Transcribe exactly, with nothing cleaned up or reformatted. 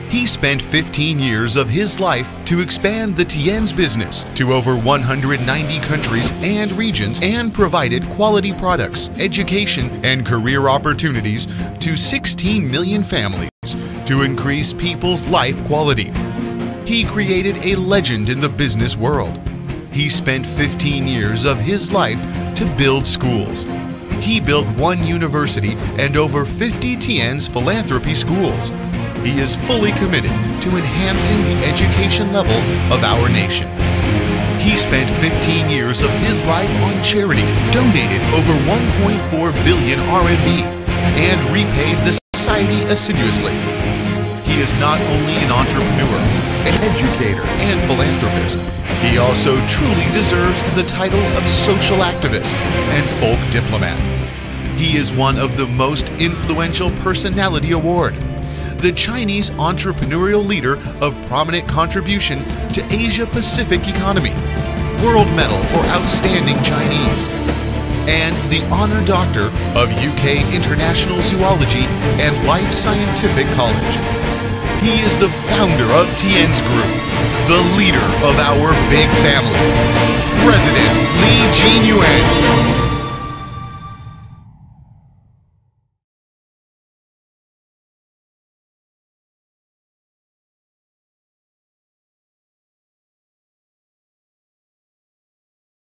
He spent fifteen years of his life to expand the Tian's business to over one hundred ninety countries and regions and provided quality products, education, and career opportunities to sixteen million families to increase people's life quality. He created a legend in the business world. He spent fifteen years of his life to build schools. He built one university and over fifty Tian's philanthropy schools. He is fully committed to enhancing the education level of our nation. He spent fifteen years of his life on charity, donated over one point four billion R M B, and repaid the society assiduously. He is not only an entrepreneur, an educator, and philanthropist, he also truly deserves the title of social activist and folk diplomat. He is one of the most influential personality award, the Chinese entrepreneurial leader of prominent contribution to Asia-Pacific economy, World Medal for Outstanding Chinese, and the Honor Doctor of U K International Zoology and Life Scientific College. He is the founder of Tian's Group, the leader of our big family, President Li Jinyuan.